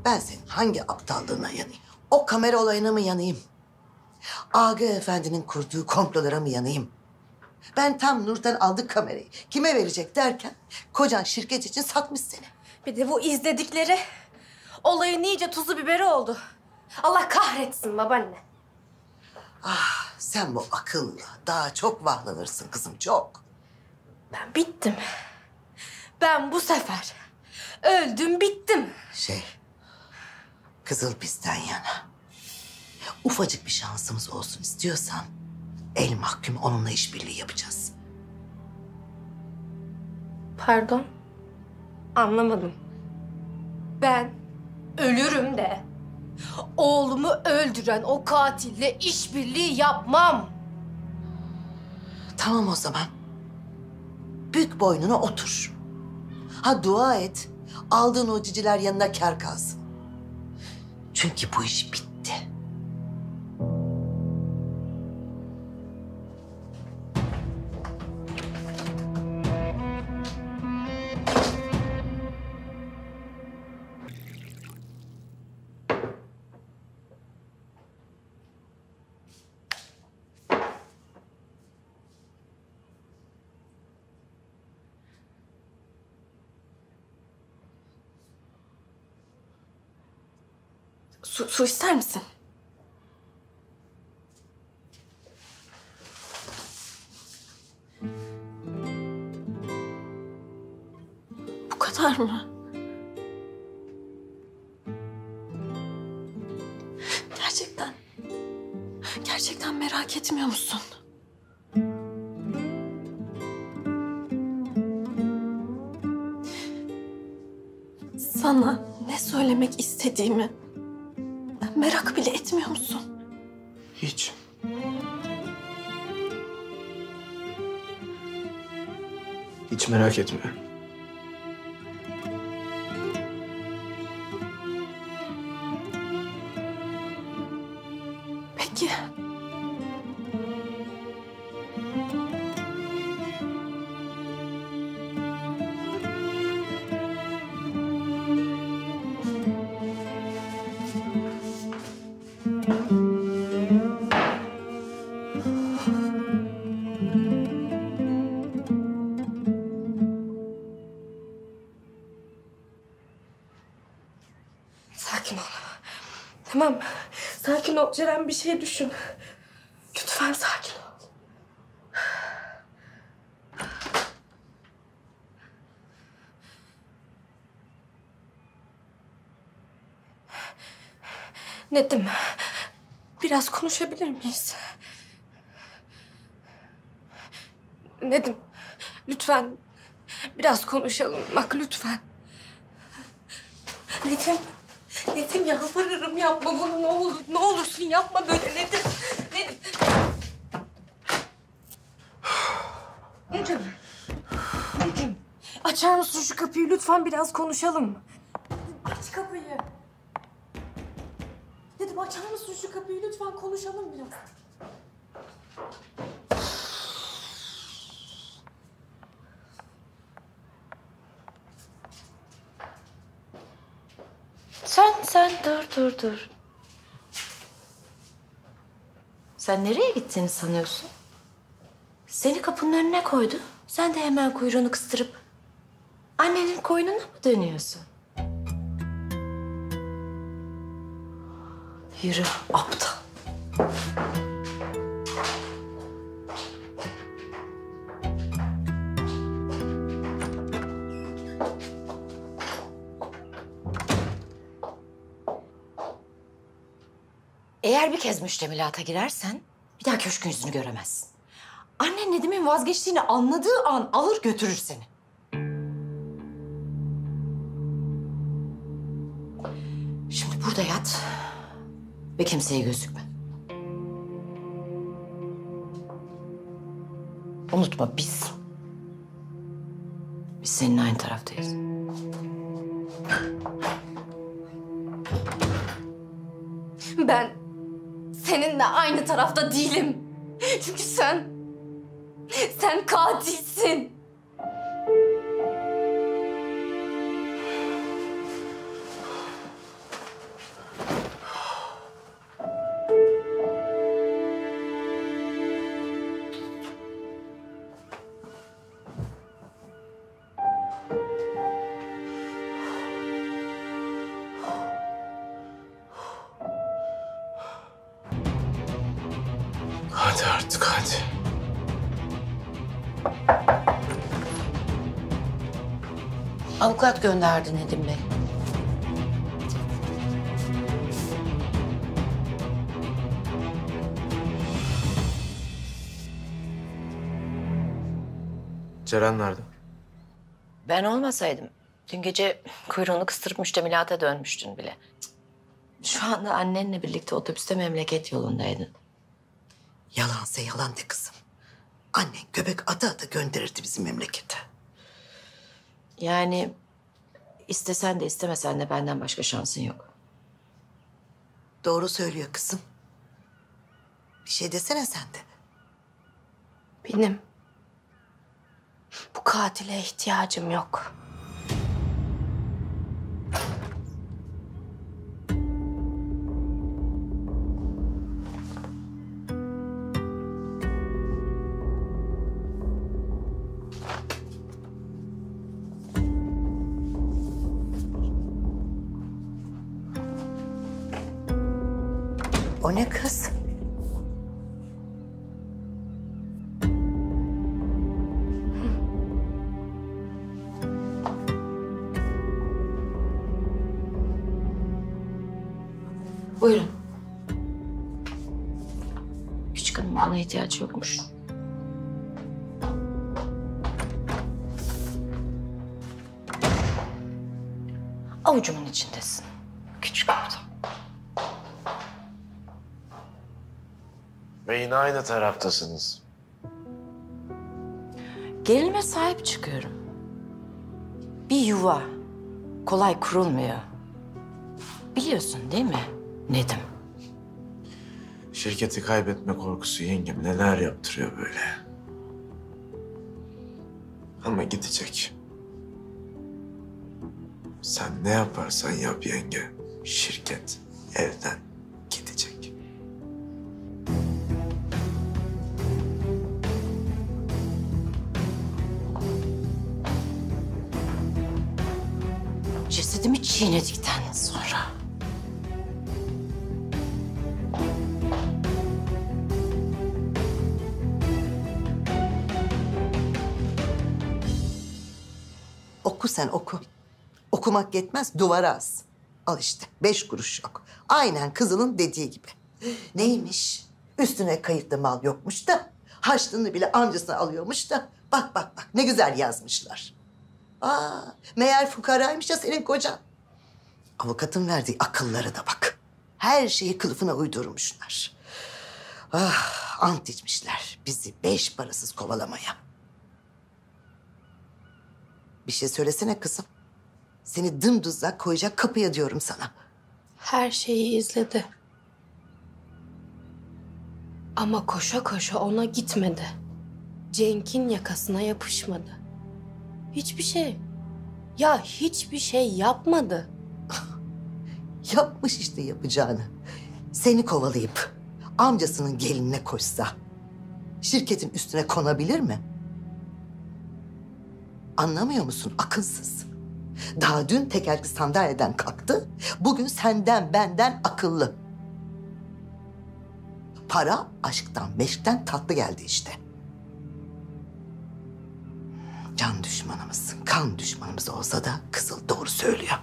Ben senin hangi aptallığına yanayım? O kamera olayına mı yanayım? Agah Efendi'nin kurduğu komplolara mı yanayım? Ben tam Nurten aldık kamerayı, kime verecek derken kocan şirket için satmış seni. Bir de bu izledikleri olayın iyice tuzu biberi oldu. Allah kahretsin babaanne. Ah, sen bu akılla daha çok vahlanırsın kızım, çok. Ben bittim. Ben bu sefer öldüm bittim. Kızıl bizden yana. Ufacık bir şansımız olsun istiyorsan el mahkum onunla işbirliği yapacağız. Pardon? Anlamadım. Ben ölürüm de oğlumu öldüren o katille işbirliği yapmam. Tamam o zaman. Bük boynuna otur. Ha dua et. Aldığın o ciciler yanına kâr kalsın. Çünkü bu iş bitti. Su ister misin? Bu kadar mı? Gerçekten merak etmiyor musun? Sana ne söylemek istediğimi merak bile etmiyor musun? Hiç. Hiç merak etme. Peki. Sakin ol. Tamam. Sakin ol Ceren, bir şey düşün. Lütfen sakin ol. Nedim, biraz konuşabilir miyiz? Nedim, lütfen biraz konuşalım. Bak lütfen. Nedim yalvarırım, yapma bunu, ne olur. Ne olursun yapma böyle Nedim. Nedim, açar mısın şu kapıyı? Lütfen biraz konuşalım. Aç kapıyı. Nedim, açar mısın şu kapıyı? Lütfen konuşalım biraz. Sen dur. Sen nereye gittiğini sanıyorsun? Seni kapının önüne koydu. Sen de hemen kuyruğunu kıstırıp annenin koynuna mı dönüyorsun? Yürü aptal. Eğer bir kez müştemilata girersen bir daha köşkün yüzünü göremezsin. Annen Nedim'in vazgeçtiğini anladığı an alır götürür seni. Şimdi burada yat ve kimseye gözükme. Unutma biz seninle aynı taraftayız. Ben seninle aynı tarafta değilim. Çünkü sen katilsin. Hadi artık hadi. Avukat gönderdi Nedim Bey. Ceren nerede? Ben olmasaydım dün gece kuyruğunu kıstırıp müştemilata dönmüştün bile. Şu anda annenle birlikte otobüste memleket yolundaydın. Yalansa yalan de kızım. Annen göbek ata ata gönderirdi bizim memlekete. Yani istesen de istemesen de benden başka şansın yok. Doğru söylüyor kızım. Bir şey desene sen de. Benim bu katile ihtiyacım yok. O ne kız? Buyurun. Küçük hanım bana ihtiyaç yokmuş. Avucumun içindesin. Küçük hanım. Ve yine aynı taraftasınız. Gelinime sahip çıkıyorum. Bir yuva kolay kurulmuyor. Biliyorsun değil mi Nedim? Şirketi kaybetme korkusu yengem neler yaptırıyor böyle. Ama gidecek. Sen ne yaparsan yap yenge. Şirket evden gidecek. Cesedimi çiğnedikten sonra. Oku sen oku. Okumak yetmez, duvara as. Al işte, 5 kuruş yok. Aynen kızının dediği gibi. Neymiş? Üstüne kayıtlı mal yokmuş da... ...harçlığını bile amcasına alıyormuş da... ...bak bak bak ne güzel yazmışlar. Aa, meğer fukaraymış ya senin kocan. Avukatın verdiği akıllara da bak. Her şeyi kılıfına uydurmuşlar. Ah, ant içmişler bizi 5 parasız kovalamaya. Bir şey söylesene kızım. Seni dımdızlak koyacak kapıya diyorum sana. Her şeyi izledi. Ama koşa koşa ona gitmedi. Cenk'in yakasına yapışmadı. Hiçbir şey. Ya hiçbir şey yapmadı. Yapmış işte yapacağını. Seni kovalayıp amcasının gelinine koşsa... ...şirketin üstüne konabilir mi? Anlamıyor musun akılsız? Daha dün tekerlekli sandalyeden kalktı. Bugün senden benden akıllı. Para aşktan meşkten tatlı geldi işte. Can düşmanımız, kan düşmanımız olsa da Kızıl doğru söylüyor.